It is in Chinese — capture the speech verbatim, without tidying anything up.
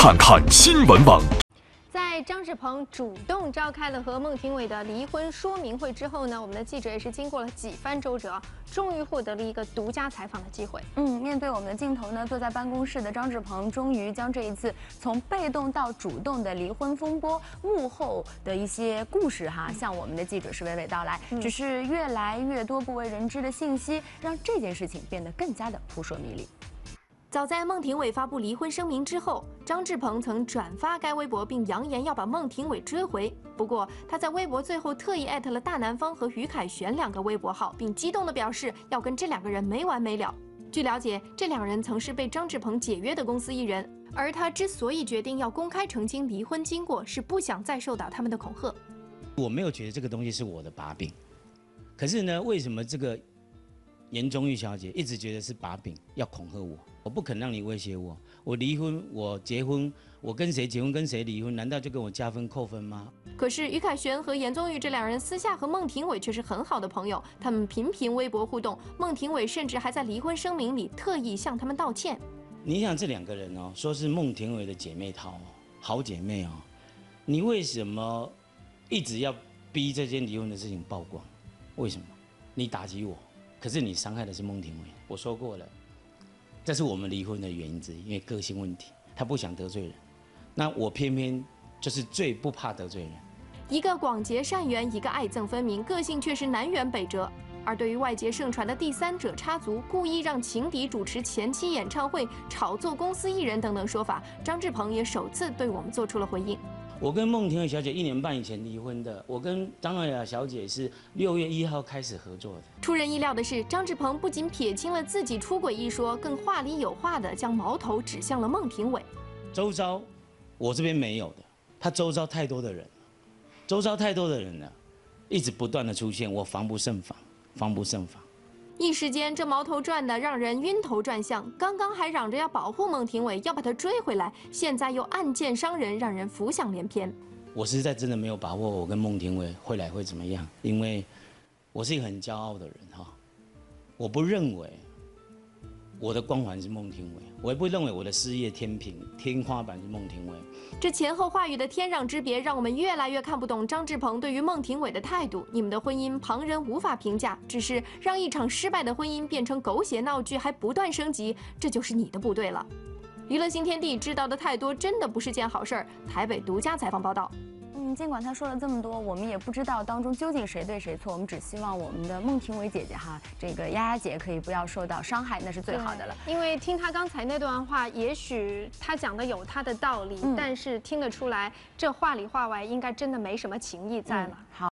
看看新闻网。 在张志鹏主动召开了和孟庭苇的离婚说明会之后呢，我们的记者也是经过了几番周折，终于获得了一个独家采访的机会。 嗯，面对我们的镜头呢，坐在办公室的张志鹏终于将这一次从被动到主动的离婚风波幕后的一些故事哈，向我们的记者是娓娓道来。嗯、只是越来越多不为人知的信息，让这件事情变得更加的扑朔迷离。 早在孟庭苇发布离婚声明之后，张志鹏曾转发该微博，并扬言要把孟庭苇追回。不过，他在微博最后特意艾特了大南方和于凯旋两个微博号，并激动地表示要跟这两个人没完没了。据了解，这两人曾是被张志鹏解约的公司艺人，而他之所以决定要公开澄清离婚经过，是不想再受到他们的恐吓。 我没有觉得这个东西是我的把柄，可是呢，为什么这个严宗玉小姐一直觉得是把柄，要恐吓我？ 我不肯让你威胁我，我离婚，我结婚，我跟谁结婚，跟谁离婚，难道就跟我加分扣分吗？ 可是于凯旋和严宗玉这两人私下和孟庭苇却是很好的朋友，他们频频微博互动，孟庭苇甚至还在离婚声明里特意向他们道歉。 你想这两个人哦，说是孟庭苇的姐妹淘，好姐妹哦，你为什么一直要逼这件离婚的事情曝光？为什么？你打击我，可是你伤害的是孟庭苇。我说过了。 这是我们离婚的原因之一，因为个性问题，他不想得罪人，那我偏偏就是最不怕得罪人。 一个广结善缘，一个爱憎分明，个性却是南辕北辙。而对于外界盛传的第三者插足、故意让情敌主持前妻演唱会、炒作公司艺人等等说法，张志鹏也首次对我们做出了回应。 我跟孟庭苇小姐一年半以前离婚的，我跟张瑞雅小姐是六月一号开始合作的。 出人意料的是，张志鹏不仅撇清了自己出轨一说，更话里有话的将矛头指向了孟庭苇。 周遭，我这边没有的，他周遭太多的人，周遭太多的人了，一直不断的出现，我防不胜防，防不胜防。 一时间，这矛头转的让人晕头转向。刚刚还嚷着要保护孟庭苇，要把她追回来，现在又暗箭伤人，让人浮想联翩。 我实在真的没有把握，我跟孟庭苇会来会怎么样？因为我是一个很骄傲的人哈，我不认为我的光环是孟庭苇，我也不认为我的事业天平天花板是孟庭苇。 这前后话语的天壤之别，让我们越来越看不懂张志鹏对于孟庭苇的态度。你们的婚姻旁人无法评价，只是让一场失败的婚姻变成狗血闹剧，还不断升级，这就是你的不对了。娱乐新天地知道的太多，真的不是件好事儿。台北独家采访报道。 嗯，尽管他说了这么多，我们也不知道当中究竟谁对谁错。我们只希望我们的孟庭苇姐姐哈，这个丫丫姐可以不要受到伤害，那是最好的了。 因为听她刚才那段话，也许她讲的有她的道理，嗯、但是听得出来，这话里话外应该真的没什么情谊在了。 嗯、好。